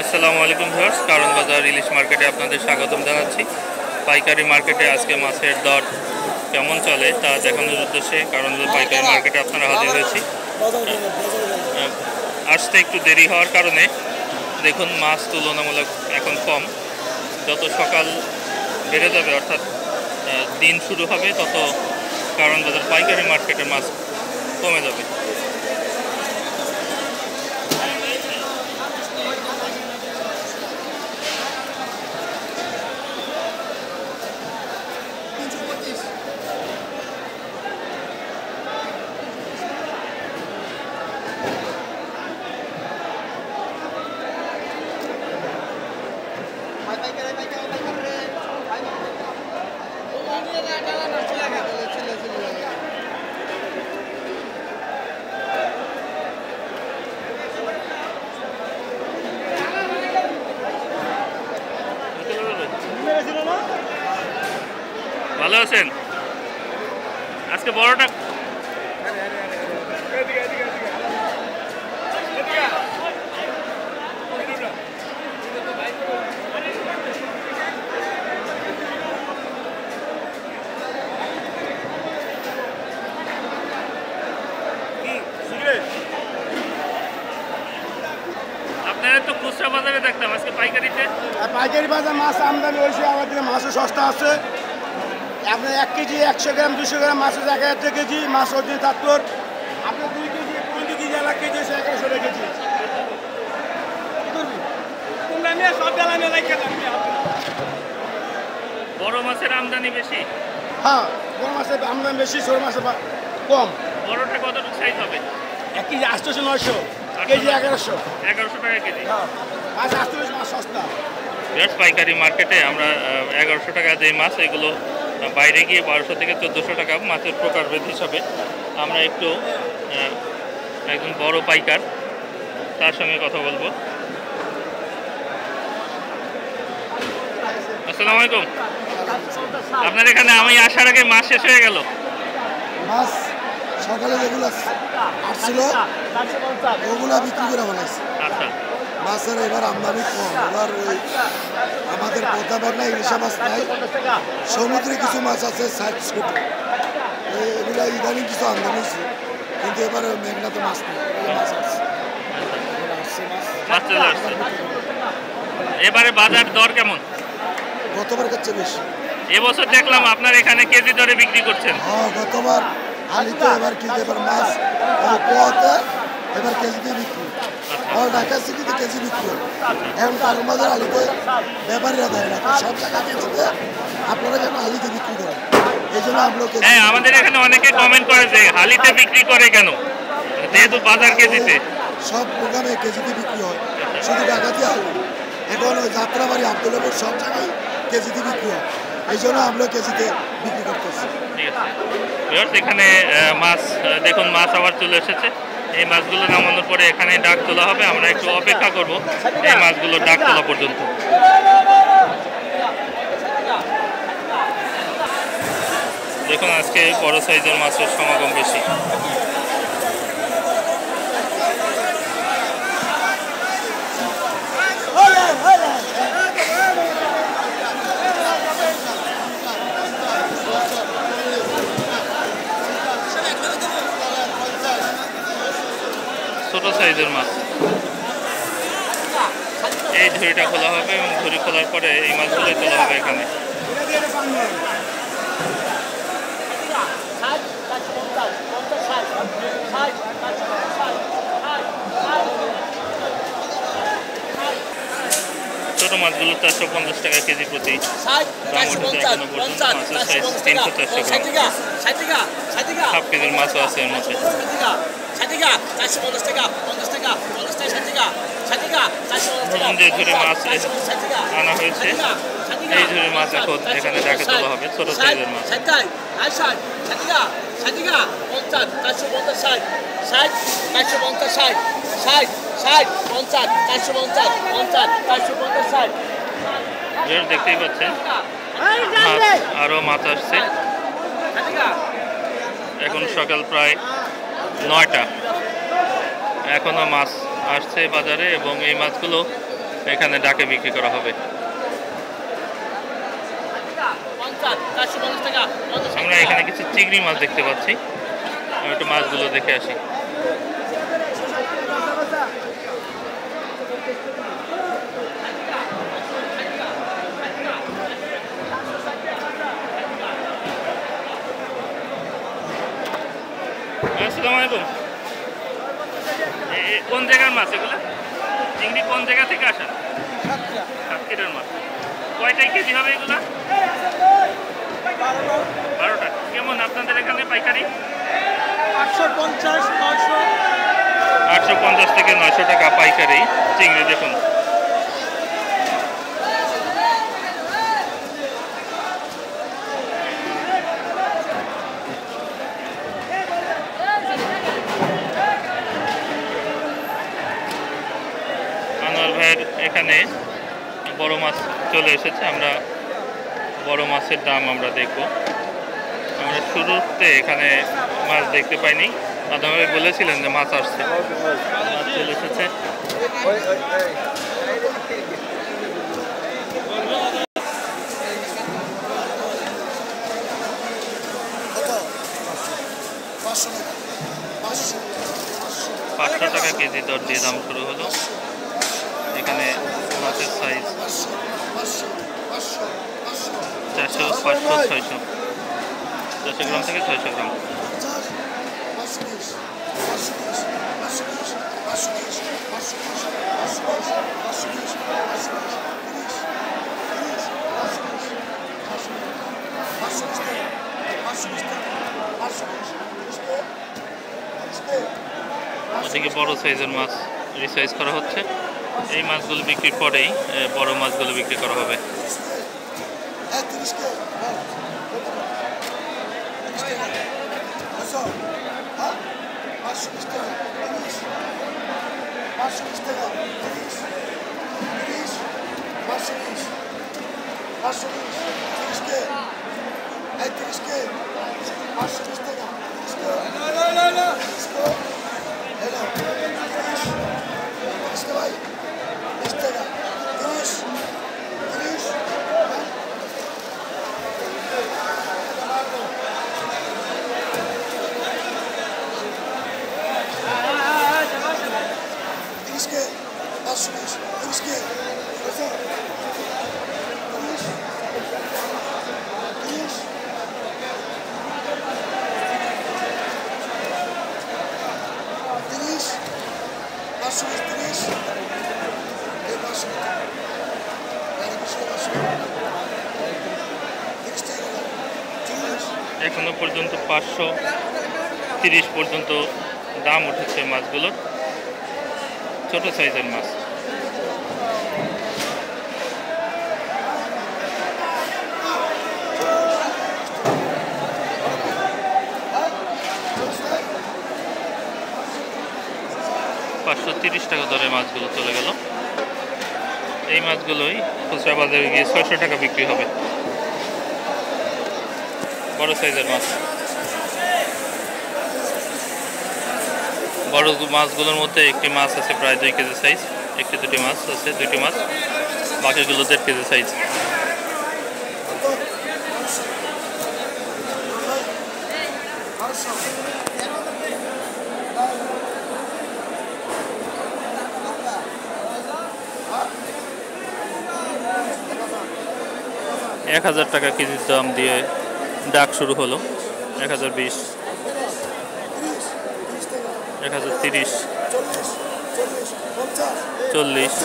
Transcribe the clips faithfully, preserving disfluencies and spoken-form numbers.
আসসালামু আলাইকুম ভিউয়ার্স, কারণ বাজার ইলিশ মার্কেটে আপনাদের স্বাগতম জানাচ্ছি। পাইকারি মার্কেটে আজকে মাছের দর কেমন চলে তা দেখানোর উদ্দেশ্যে কারণ পাইকারি মার্কেটে আপনারা হাজির হয়েছি। আসতে একটু দেরি হওয়ার কারণে দেখুন মাছ তুলনামূলক এখন কম। যত সকাল বেড়ে যাবে অর্থাৎ দিন শুরু হবে তত কারণ বাজার পাইকারি মার্কেটের মাছ কমে যাবে। ভালো আছেন? আজকে বড়টা আপনারা তো খুচরা বাজারে দেখতাম, আজকে পাইকারিতে পাইকারি বাজার মাছ আমদানি হয়েছে, আমাদের মাছও সস্তা আছে। আপনার এক কেজি একশো গ্রাম দুশো গ্রাম মাছ হচ্ছে এক হাজার টাকা কেজি, মাছ হচ্ছে তাত্তর। আপনার দুই কেজি পঁয়ত্রিশ কেজি এক কেজি হচ্ছে এগারোশো টাকা কেজি। বড় মাছের আমদানি বেশি। হ্যাঁ, বড় মাছের আমদানি বেশি, ছোট মাছের কম। বড়টা কতটুকু সাইজ হবে? এক কেজি আটশোশো নয়শো, কেজি এগারোশো এগারোশো টাকা কেজি। মাছ আটশো মাছ সস্তা। পাইকারি মার্কেটে আমরা এগারোশো টাকা যে মাছ, এগুলো বাইরে গিয়ে বারোশো থেকে চোদ্দোশো টাকা মাছের প্রকারভেদ হিসাবে। আমরা একটু একজন বড় পাইকার, তার সঙ্গে কথা বলবো। আসসালামু আলাইকুম। আপনার এখানে আমি আসার আগে মাছ শেষ হয়ে গেল। মাছ সকালে যেগুলো আসছিল ওগুলো বিক্রি করে বানাইছে। আচ্ছা, মাছের এবার আমদানি কম। এবার ওই আমাদের প্রতাপের না ইলিশা মাছ নাই, সমুদ্রে কিছু মাছ আছে সাইড ছোট, এগুলো ইদানিং কিছু আমদানি হয়েছে, কিন্তু এবার মেঘনাতে মাছ নেই, মাছ আসছে। মাছ চলে আসছে। এবারে বাজার দর কেমন? গতবার কাছে বেশি। এবছর দেখলাম আপনার এখানে কেজি দরে বিক্রি করছেন। হ্যাঁ, গতবার আলিতে এবার কেজি, এবার মাছ পোয়াতে এবার কেজিতে বিক্রি, আর ঢাকা সিটিতে কেজি বিক্রি হয়। এখন কারণ বাজার আলিতে ব্যাপারীরা দেয় না, সব টাকা কেজিতে আপনারা যেন আলিতে বিক্রি করেন, এই জন্য আমরা। হ্যাঁ, আমাদের এখানে অনেকে কমেন্ট করে যে হালিতে বিক্রি করে কেন, যেহেতু বাজার কেজিতে। সব প্রোগ্রামে কেজিতে বিক্রি হয়, শুধু ঢাকাতে আলু। এখন ওই যাত্রাবাড়ি আব্দুল্লাপুর সব জায়গায় কেজিতে বিক্রি হয়, এই জন্য আমরা কেজিতে বিক্রি করতেছি। ঠিক আছে, এখানে মাছ দেখুন, মাছ আবার চলে এসেছে। এই মাছগুলো নামানোর পরে এখানে ডাক তোলা হবে। আমরা একটু অপেক্ষা করব এই মাছগুলো ডাক তোলা পর্যন্ত। দেখুন আজকে বড় সাইজের মাছের সমাগম বেশি। ছোট সাইজের মাছ। এই ঝুড়িটা খোলা হবে এবং ঝুড়ি খোলার পরে এই মাছগুলোই তোলা হবে এখানে। ছোট মাছগুলো চারশো পঞ্চাশ টাকা কেজি প্রতি দাম উঠেছে এখনো পর্যন্ত। মাছের সাইজ তিনশো চারশো গ্রাম। হাফ কেজির মাছও আছে এর মধ্যে। নতুন যে ঝুড়ি মাছ আনা হয়েছে, এই ঝুড়ি মাছ এখন এখানে ডাকে তোলা হবে, ছোট সাইজের মাছ। দেখতেই পাচ্ছেন আরো মাছ আসছে। এখন সকাল প্রায় নয়টা, এখনো মাছ আসছে বাজারে এবং এই মাছগুলো এখানে ডাকে বিক্রি করা হবে। আমরা এখানে কিছু চিংড়ি মাছ দেখতে পাচ্ছি, আমি একটু মাছগুলো দেখে আসি। আসসালামু আলাইকুম। কোন জায়গার মাছ এগুলো? চিংড়ি কোন জায়গা থেকে আসেন? সাতক্ষীরার মাছ। কয়টাই কেজি হবে এগুলা? বারোটা। কেমন আপনাদের এখানে পাইকারি? আটশো পঞ্চাশ নয়শো আটশো পঞ্চাশ থেকে নয়শো টাকা পাইকারি চিংড়ি। দেখুন আনোয়ার ভাইয়ের এখানে বড় মাছ চলে এসেছে। আমরা বড় মাছের দাম আমরা দেখব। আমরা শুরুতে এখানে মাছ দেখতে পাইনি, আনোয়ার ভাই বলেছিলেন যে মাছ আসছে, মাছ চলে এসেছে। পাঁচশো টাকা কেজি দর দিয়ে দাম শুরু হলো। এখানে মাছের সাইজ চারশো, পাঁচশো, ছয়শো, চারশো গ্রাম থেকে ছয়শো গ্রাম। ওদিকে বড় সাইজের মাছ রিসাইজ করা হচ্ছে। এই মাছগুলো বিক্রির পরেই বড় মাছগুলো বিক্রি করা হবে। এখনো পর্যন্ত পাঁচশো তিরিশ পর্যন্ত দাম উঠেছে মাছগুলোর, ছোট সাইজের মাছ। পাঁচশো তিরিশ টাকা দরে মাছগুলো চলে গেল। এই মাছগুলোই খুচরা বাজারে গিয়ে ছয়শো টাকা বিক্রি হবে। বড় সাইজের মাছ। বড় মাছগুলোর মধ্যে একটি মাছ আছে প্রায় দুই কেজি সাইজ, একটি দুটি মাছ আছে দুইটি মাছ, বাকিগুলো দেড় কেজি সাইজ। এক হাজার টাকা কেজির দাম দিয়ে ডাক শুরু হলো। এক হাজার বিশ, এক হাজার তিরিশ, চল্লিশ,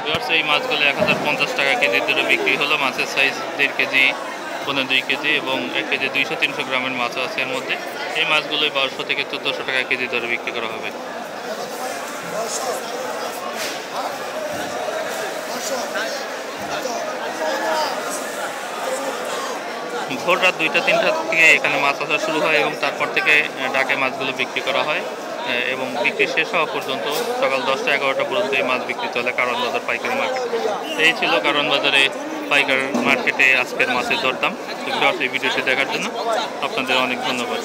ভিউয়ার্স এই মাছগুলো এক হাজার পঞ্চাশ টাকা কেজির দরে বিক্রি হলো। মাছের সাইজ দেড় কেজি, পনেরো দুই কেজি এবং এক কেজি দুইশো তিনশো গ্রামের মাছও আছে এর মধ্যে। এই মাছগুলোই বারোশো থেকে চোদ্দোশো টাকা কেজি দরে বিক্রি করা হবে। ভোর রাত দুইটা তিনটা থেকে এখানে মাছ আসা শুরু হয় এবং তারপর থেকে ডাকে মাছগুলো বিক্রি করা হয় এবং বিক্রি শেষ হওয়া পর্যন্ত সকাল দশটা এগারোটা পর্যন্ত এই মাছ বিক্রি চলে কারণ বাজার পাইকারি মার্কেট। এই ছিল কারণ বাজারে পাইকার মার্কেটে আজকের মাছের দরদাম। এই ভিডিওটি দেখার জন্য আপনাদের অনেক ধন্যবাদ।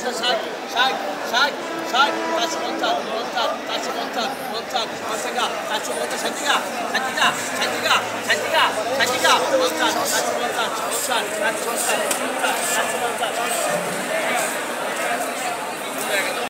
ষাট